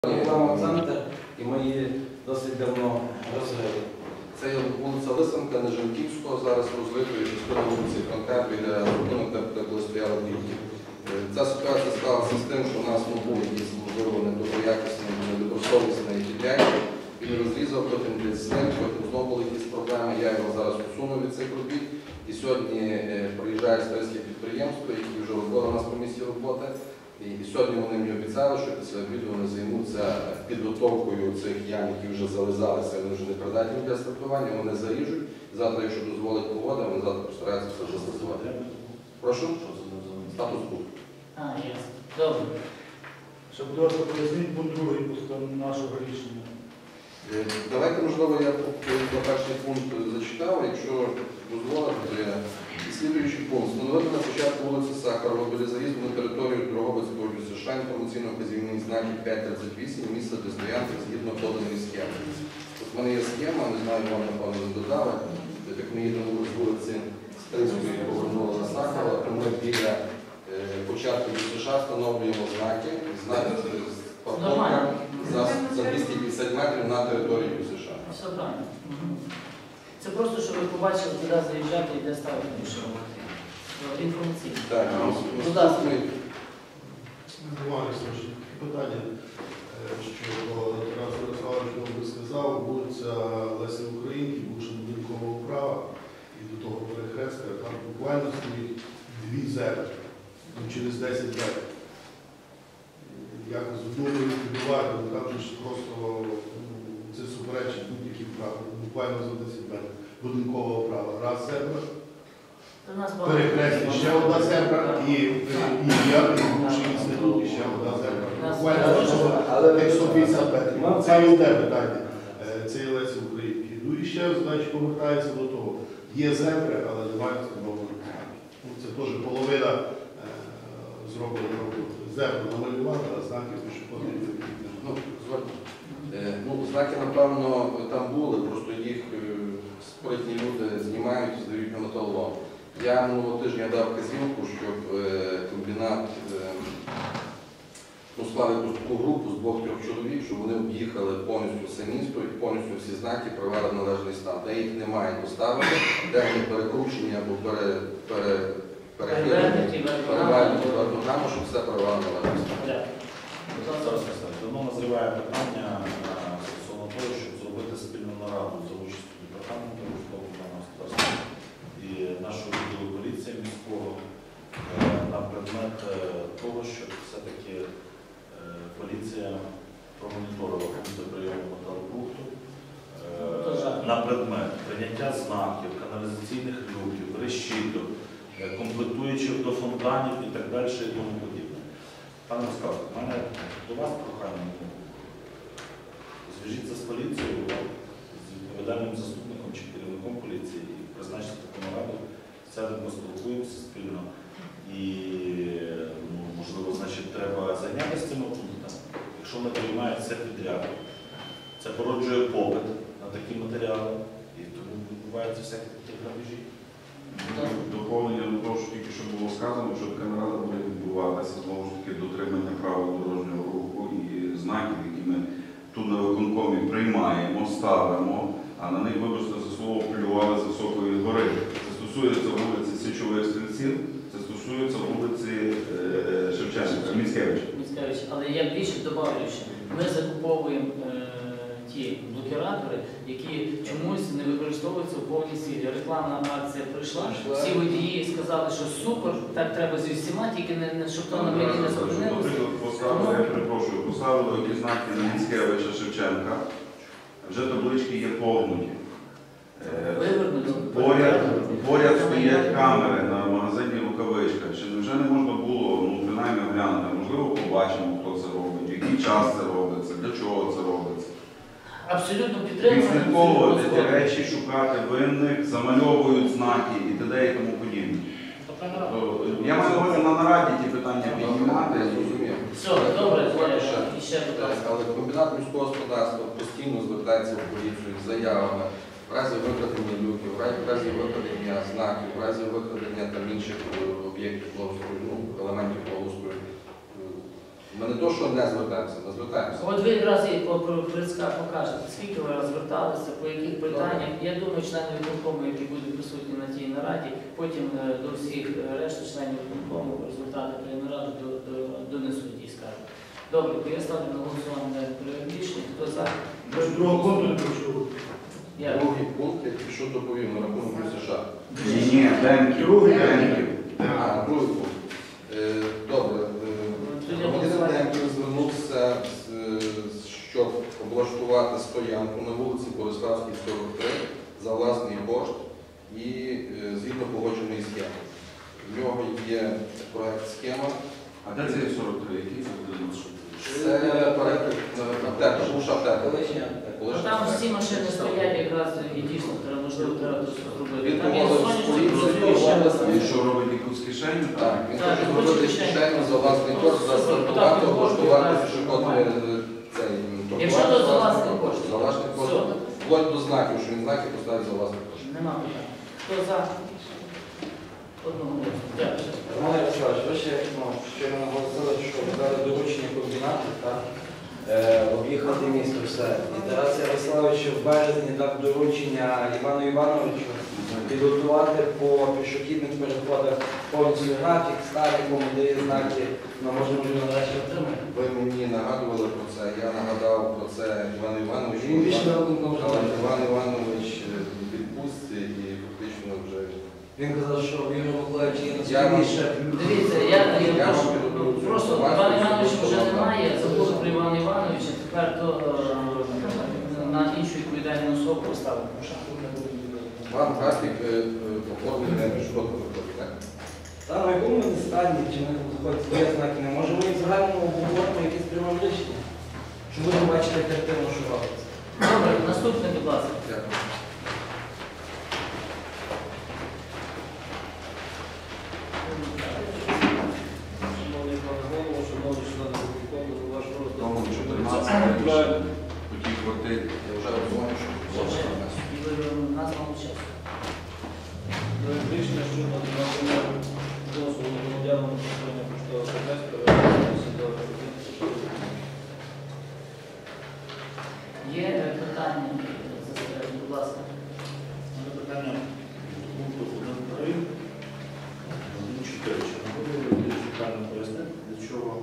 Реклама центр, і ми її досить давно розвили. Це є вулиця Лисенка, Нежанківського, зараз розлитої частина вулиці Франка біля рахунок, де коли стояли дітки. Ця ситуація сталася з тим, що у нас був якийсь, можливо, недоброякісний, недобросовісний ділянка. Він розрізав, потім десь зник, потім знову були якісь проблеми. Я його зараз усунув від цих робіт. І сьогодні приїжджає стрийське підприємство, які вже робили у нас по місці роботи. І сьогодні вони мені обіцяли, що після обіду вони займуться підготовкою цих ям, які вже зализалися, вони вже не придатні для стартування, вони заріжуть. Завтра, якщо дозволить погода, вони завтра постараються все застосувати. Прошу? Статус був. Ясно. Добре. Ще, будь ласка, поясніть пункт другий нашого рішення. Давайте, можливо, я перший пункт зачитав, якщо дозволите. Слідуючий пункт. Встановити на початку вулиці Сахарова біля заїзду на територію Дрогобицького ДЮСШ інформаційно-вказівний знаків 538 місце для стоянки згідно поданої схеми. Тут в мене є схема, не знаю, вам, напевно, не додали. Так ми їдемо з вулиці Стрийської і повернули на Сахарова, то ми біля початку ДЮСШ встановлюємо знаки, парковка за 250 метрів на території ДЮСШ. Все правильно. Це просто, щоб ви побачили, куди заїжджати і де ставити більше. Інформаційно. Так, будь ласка. Питання, що Тарас Ярославович би сказав, вулиця Лесі Українки, бувши будинкового права, і до того перехрестка, там буквально стоїть дві зерни, через 10 метрів. Якось думаю, відбувати, там же ж просто це суперечить будь-яких прав, буквально за 10 метрів будинкового права. Раз зерна, перехрестя, ще одна зерна, і я, і бувший інститут, і ще одна зерна. Буквально як 150 метрів. Це і йде питання. Це є Лесі Українки. Ну і ще, значить, повертається до того. Є зебри, але немає встановлених знаків. Це теж половина зроблена роботи. Зебру намалювали, а знаків пішоходних немає. Знаки, напевно, там були, просто їх спритні люди знімають і здають на металолом. Я минулого тижня дав вказівку, щоб комбінат склав таку групу з 2-3 чоловік, щоб вони об'їхали повністю все місто і повністю всі знаки привели в належний стан. Де їх немає доставити, де вони перекручені або перехилені, переведені в програму, щоб все привели в належний стан. Давно назріває питання стосовно того, щоб зробити спільну нараду за участю департаменту військового господарства і нашого відділу поліції міського на предмет того, щоб все-таки поліція промоніторила пункти прийому металобрухту на предмет прийняття знаків, каналізаційних люків, решіток, комплектуючих до фонтанів і так далі і тому подібне. Пане Москва, в мене до вас прохання. Зв'яжіться з поліцією, з відповідальним заступником чи керівником поліції і призначте таку нараду, сядемо, поспілкуємося спільно. І, можливо, значить, треба зайнятися цими пунктами. Якщо вони приймають все підряд, це породжує попит на такі матеріали, і тому відбуваються всякі такі грабежі. Доповнення до того, що тільки що було сказано, що така нарада буде відбуватися, знову ж таки, дотримання правил дорожнього руху і знаків, які ми тут на виконкомі приймаємо, ставимо, а на них, вибачте за слово, плювали з високої гори. Це стосується вулиці Січових Стрільців, це стосується вулиці Шевченка, Міцкевича. Але я більше добавлю ще. Ми закуповуємо ті блокіратори, які чомусь не використовуються у повній силі. Рекламна акція прийшла, всі водії сказали, що супер, так треба зі всіма, тільки щоб то на мені не зупинилося. Я перепрошую, поставили ті знаки на Міцкевича, Шевченка, вже таблички є погнуті. Поряд стоять камери на магазині «Рукавичка». Чи вже не можна було, принаймні, оглянути? Можливо, побачимо, хто це робить, в який час це робиться, для чого це робиться. Абсолютно підтримуємо. Відслідковувати ті речі, шукати винних, замальовують знаки і т.д. і тому подібне. Я маю на увазі на нараді ті питання піднімати, я зрозумів. Все, добре, ще будь ласка. Але комбінат міського господарства постійно звертається в поліцію з заявами в разі викрадення люків, в разі викрадення знаків, в разі викрадення інших об'єктів, елементів благоустрою. Ми не то, що не звертаємося, ми звертаємося. От ви якраз і по покажете, скільки ви розверталися, по яких питаннях. Я думаю, члени виконкому, які будуть присутні на тій нараді, потім до всіх решти членів виконкому результати тієї наради донесуть і скажуть. Добре, то я ставлю на голосування проект рішення. Хто за? Ми ж другого пункту не почули. Я. Другий пункт, я тільки що доповів на рахунок США. Ні, Демків. Другий. А, другий пункт. Добре. Громадянин Демків звернувся, щоб облаштувати стоянку на вулиці Бориславській, 43 за власний кошт і згідно погодженої схеми. В нього є проект схема. А де це є 43? Який це буде маршрут? Це аптека, бувша аптека. Там всі машини стоять якраз і дійсно треба, можливо, треба тут зробити. Він Там є помогли з сонячні поліцією, працюючі. Він що робить якусь кишеню? Так, він Так, хоче він зробити хоче кишеню за власний кошт, застартувати, облаштувати пішохідний цей Якщо то за власний кошт. За власний кошт. Все. Вплоть до знаків, що він знаки поставить за власний кошт. Нема питань. Хто за? Одного голосу. Дякую. Роман Ярославович, ви ще щойно наголосили, що ви дали доручення комбінату, так? Об'їхати місто все. І Тарас Ярославович в березні дав доручення Івану Івановичу підготувати по пішохідних переходах повністю графік, ставить, кому дає знаки, ми можемо вже нарешті отримати. Ви мені нагадували про це, я нагадав про це Івану Івановичу. Він більше не робив Але Іван Іванович відпустці і фактично вже... Він казав, що в Юрію Миколаївичі є Я вам- наскільки. Дивіться, я вам просто Іван Іванович вже немає, забули про Івана Івановича, тепер то на іншу відповідальну особу поставимо. Вам графік оформлений міжнародного виходу, так? Та на якому ми стані, чи ми заходять свої знаки, не може ми в загальному обговоримо якісь приймемо рішення, щоб будемо бачити картину, що робиться. Добре, наступне, будь ласка. Дякую. Шановний пане голово, шановні члени виконкому, до вашого Тому розгляду 14 по тій квартирі. Я вже розумію, що Вже. І ви нас мало часу. проект рішення щодо надання дозволу громадянам на створення поштового хазяйства відноситься до Є питання застережені, будь ласка. Мене питання пункту 1.3, 1.4. Чи не буде більш детально пояснити, для чого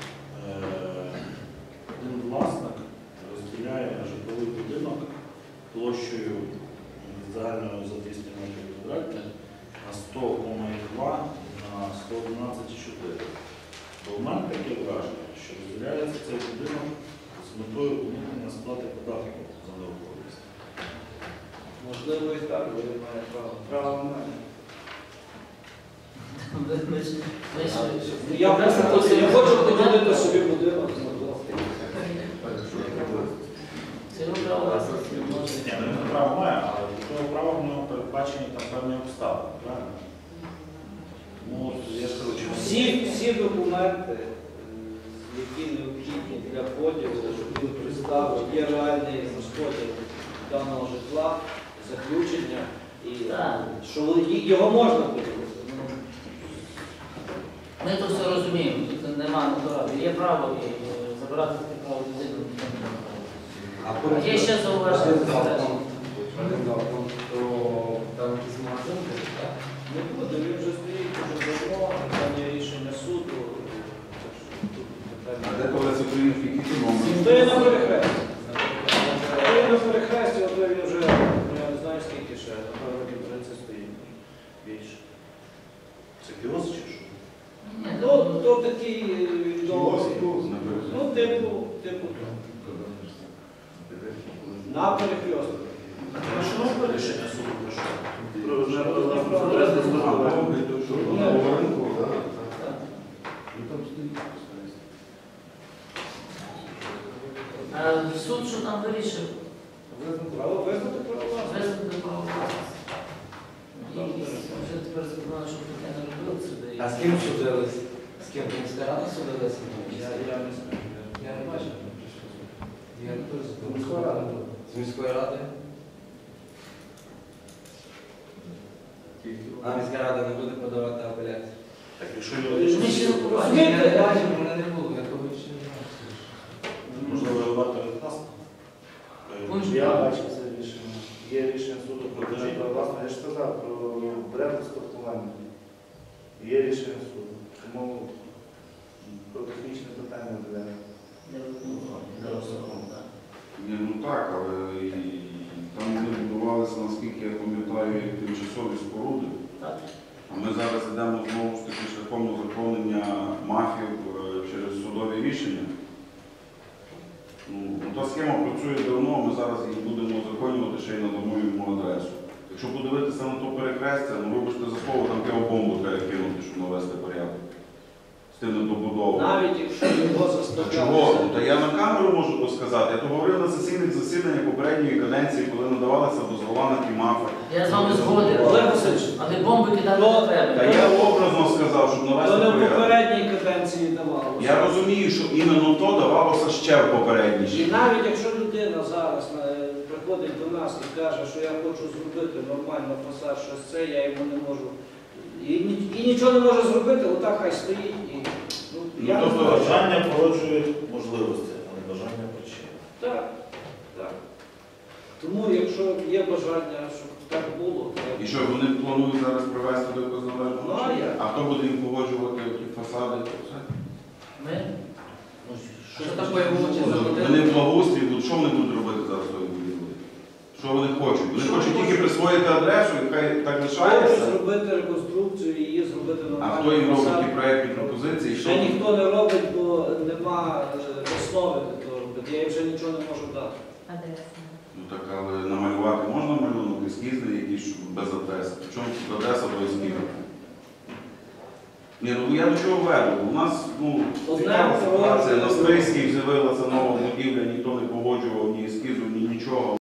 один власник розділяє житловий будинок площею загальною за 200 метрів квадратних на 100,2 на 111,4. Бо в мене таке враження, що розділяється цей будинок з метою уникнення сплати податків за нерухомість. можливо і так, бо він має право. Право має. Я хочу поділити собі будинок. Це право власності може. Ні, ну він право має, але до того права в нього передбачені там певні обставини, правильно? Тому я ж кажу, чи Всі документи, які необхідні для поділу, щоб він представив, є реальний розподіл даного житла, заключення, і Так. що його можна поділити. Ми то все розуміємо, тут немає натуралів. Є право і забирати таке право людини. А Є ще зауваження? Один закон, то там якийсь магазин буде, так? Не буде, він вже стоїть дуже давно, там є рішення суду. А де туалет український який номер? Стоїть на перехресті. Стоїть на перехресті, от він вже, я не знаю скільки ще, напевно, років 30 стоїть. Більше. це кіоск чи що? Ні, Ну, то такий відомий. Ну, типу того. На перехрестку. Що рішення суду про що? Суд, що там вирішив? Право визнати право власності. Визнати право власності. І вже тепер законно, щоб таке не робили сюди. А з ким судились? З ким? Міська рада судилася? Я не знаю. Я не бачив. Я не дуже З міської ради. З міської ради? А міська рада не буде подавати апеляцію? Так, якщо Ми ще не Я не бачив, мене не було, я того ще я ж сказав про порядок спортування. Є рішення суду. Тому про технічне питання для Ні, ну так, але там вони будувалися, наскільки я пам'ятаю, як тимчасові споруди. Так. А ми зараз йдемо знову ж таки шляхом узаконення мафів через судові рішення. Ну, та схема працює давно, ми зараз її будемо узаконювати, ще й надамо йому адресу. Якщо подивитися на то перехрестя, ну вибачте за слово, там бомбу треба кинути, щоб навести порядок. З тим недобудовою. Навіть якщо його Чого? заставляли. Та я на камеру можу то сказати. Я то говорив на сесійних засіданнях попередньої каденції, коли надавалися дозвола на ті мафи. Я з вами згоден, Олег Васильович, але бомби кидати не Та треба. я образно сказав, щоб то навести не в порядок. попередній каденції давалося. Я розумію, що іменно то давалося ще в попередній. І навіть якщо людина зараз приходить до нас і каже, що я хочу зробити нормально фасад, щось це, я йому не можу. І нічого не може зробити, отак хай стоїть. Я не тобто, знаю. Бажання породжують можливості, а не бажання причини. Так, так. Тому якщо є бажання, щоб так було, то І що, вони планують зараз привести до якогось належного Ну, а чину? як? А хто буде їм погоджувати ті фасади? То все? Ми? Що так бойовочі Вони заплатили? в благоустрій будуть, що вони будуть робити зараз тою будівлею? Що вони хочуть? Вони Що хочуть вони тільки хочуть? присвоїти адресу і хай так Хочу лишається. зробити реконструкцію і її зробити А нормально. хто їм робить ті проєктні пропозиції? Що? Ще ніхто не робить, бо нема основи для того робити. Я їм вже нічого не можу дати. Ну так, але намалювати можна малюнок, ескізний якийсь, щоб без адреси. Причому тут адреса до ескізу? Ні, ну я до чого веду. У нас, цікава ситуація. На Стрийській з'явилася нова будівля, ніхто не погоджував ні ескізу, ні нічого.